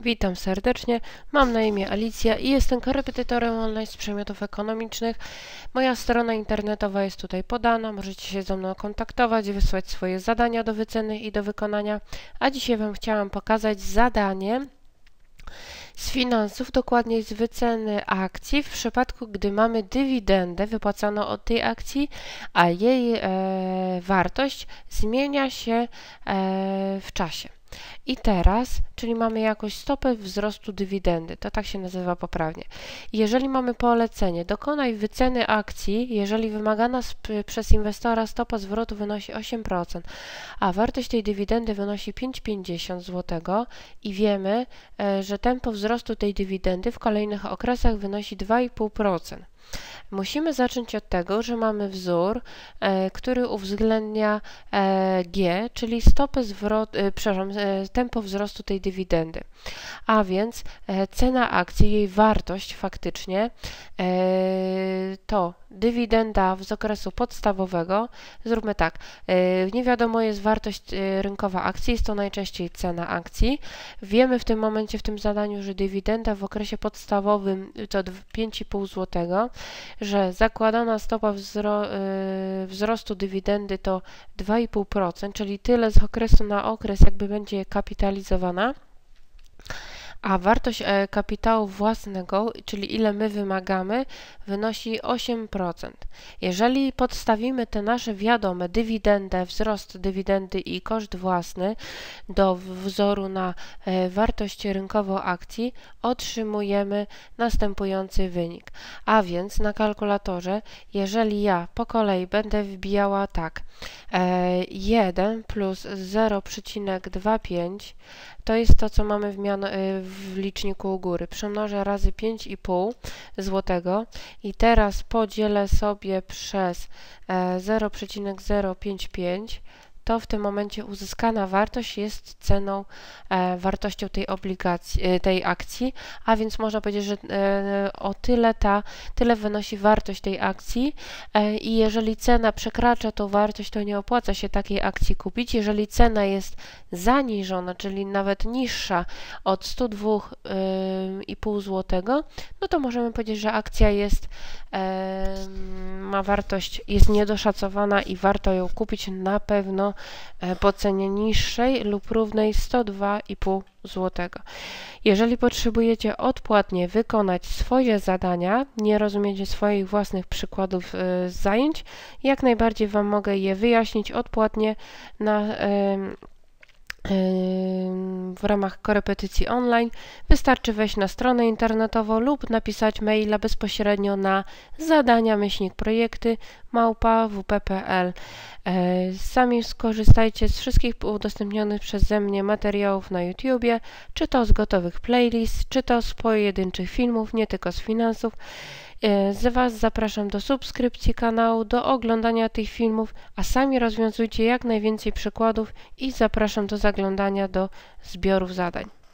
Witam serdecznie, mam na imię Alicja i jestem korepetytorem online z przedmiotów ekonomicznych. Moja strona internetowa jest tutaj podana, możecie się ze mną kontaktować, wysłać swoje zadania do wyceny i do wykonania. A dzisiaj Wam chciałam pokazać zadanie z finansów, dokładnie z wyceny akcji w przypadku, gdy mamy dywidendę wypłacaną od tej akcji, a jej wartość zmienia się w czasie. I teraz, czyli mamy jakąś stopę wzrostu dywidendy, to tak się nazywa poprawnie. Jeżeli mamy polecenie, dokonaj wyceny akcji, jeżeli wymagana przez inwestora stopa zwrotu wynosi 8%, a wartość tej dywidendy wynosi 5,50 zł i wiemy, że tempo wzrostu tej dywidendy w kolejnych okresach wynosi 2,5%. Musimy zacząć od tego, że mamy wzór, który uwzględnia G, czyli stopę tempo wzrostu tej dywidendy. A więc cena akcji, jej wartość faktycznie to dywidenda z okresu podstawowego. Zróbmy tak, nie wiadomo jest wartość rynkowa akcji, jest to najczęściej cena akcji. Wiemy w tym momencie, w tym zadaniu, że dywidenda w okresie podstawowym to 5,5 zł, że zakładana stopa wzrostu dywidendy to 2,5%, czyli tyle z okresu na okres jakby będzie kapitalizowana. A wartość kapitału własnego, czyli ile my wymagamy, wynosi 8%. Jeżeli podstawimy te nasze wiadome dywidendę, wzrost dywidendy i koszt własny do wzoru na wartość rynkową akcji, otrzymujemy następujący wynik. A więc na kalkulatorze, jeżeli ja po kolei będę wbijała tak, 1 plus 0,25 to jest to, co mamy w liczniku u góry. Przemnożę razy 5,5 zł i teraz podzielę sobie przez 0,055. To w tym momencie uzyskana wartość jest ceną, wartością tej obligacji, tej akcji, a więc można powiedzieć, że o tyle wynosi wartość tej akcji i jeżeli cena przekracza tą wartość, to nie opłaca się takiej akcji kupić. Jeżeli cena jest zaniżona, czyli nawet niższa od 102,5 zł, no to możemy powiedzieć, że akcja ma wartość, jest niedoszacowana i warto ją kupić na pewno po cenie niższej lub równej 102,5 zł. Jeżeli potrzebujecie odpłatnie wykonać swoje zadania, nie rozumiecie swoich własnych przykładów z zajęć, jak najbardziej Wam mogę je wyjaśnić odpłatnie w ramach korepetycji online. Wystarczy wejść na stronę internetową lub napisać maila bezpośrednio na zadania-projekty@wp.pl. Sami skorzystajcie z wszystkich udostępnionych przeze mnie materiałów na YouTubie, czy to z gotowych playlist, czy to z pojedynczych filmów, nie tylko z finansów. Z Was zapraszam do subskrypcji kanału, do oglądania tych filmów, a sami rozwiązujcie jak najwięcej przykładów i zapraszam do zaglądania do zbiorów zadań.